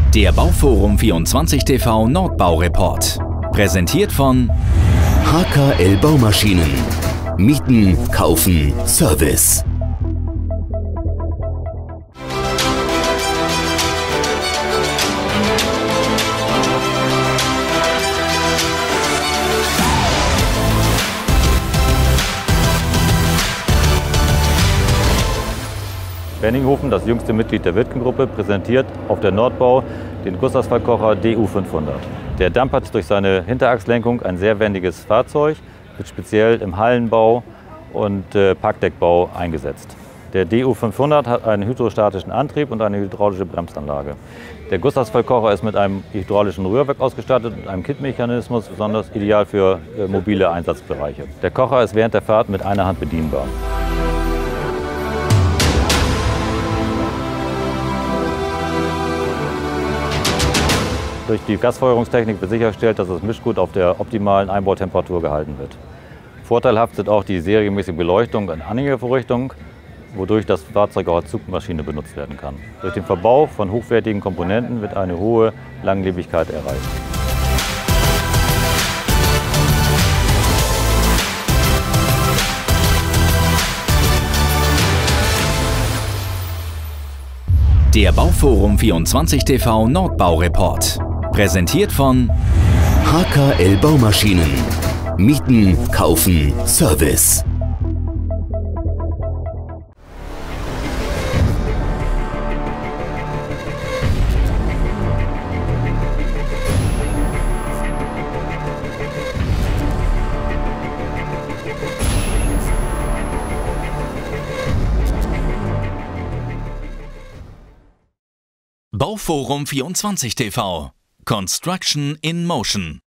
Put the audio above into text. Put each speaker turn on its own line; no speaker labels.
Der Bauforum24 TV Nordbau-Report. Präsentiert von
HKL Baumaschinen. Mieten, kaufen, Service.
Benninghofen, das jüngste Mitglied der Wittgen-Gruppe, präsentiert auf der Nordbau den Gussasphaltkocher DU500. Der Dump hat durch seine Hinterachslenkung ein sehr wendiges Fahrzeug, wird speziell im Hallenbau und Parkdeckbau eingesetzt. Der DU500 hat einen hydrostatischen Antrieb und eine hydraulische Bremsanlage. Der Gussasphaltkocher ist mit einem hydraulischen Rührwerk ausgestattet und einem Kittmechanismus, besonders ideal für mobile Einsatzbereiche. Der Kocher ist während der Fahrt mit einer Hand bedienbar. Durch die Gasfeuerungstechnik wird sichergestellt, dass das Mischgut auf der optimalen Einbautemperatur gehalten wird. Vorteilhaft sind auch die serienmäßige Beleuchtung in Anhängervorrichtung, wodurch das Fahrzeug auch als Zugmaschine benutzt werden kann. Durch den Verbau von hochwertigen Komponenten wird eine hohe Langlebigkeit erreicht.
der Bauforum24 TV Nordbau-Report. Präsentiert von
HKL Baumaschinen. Mieten, kaufen, Service.
Bauforum24 TV. Construction in Motion.